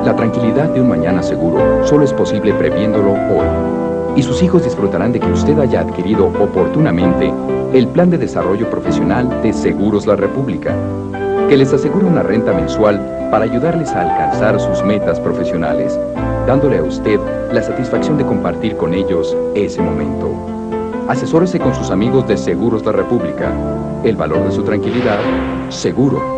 La tranquilidad de un mañana seguro solo es posible previéndolo hoy. Y sus hijos disfrutarán de que usted haya adquirido oportunamente el Plan de Desarrollo Profesional de Seguros La República, que les asegura una renta mensual para ayudarles a alcanzar sus metas profesionales, dándole a usted la satisfacción de compartir con ellos ese momento. Asesórese con sus amigos de Seguros La República. El valor de su tranquilidad, seguro.